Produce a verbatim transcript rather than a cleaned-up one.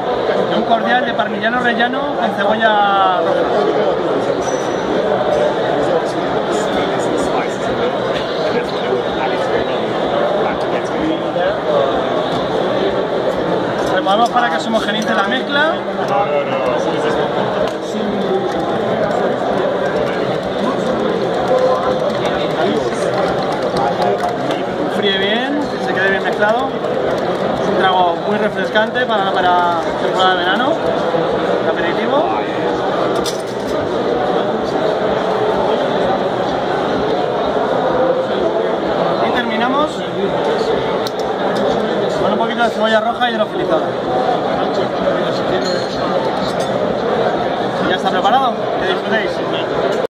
y un cordial de parmigiano rellano con cebolla roja. Removemos para que se homogenice la mezcla. Fríe bien, se quede bien mezclado. Es un trago muy refrescante para, para temporada de verano, de aperitivo. Y terminamos con un poquito de cebolla roja hidrofilizada. Y ya está preparado, que disfrutéis.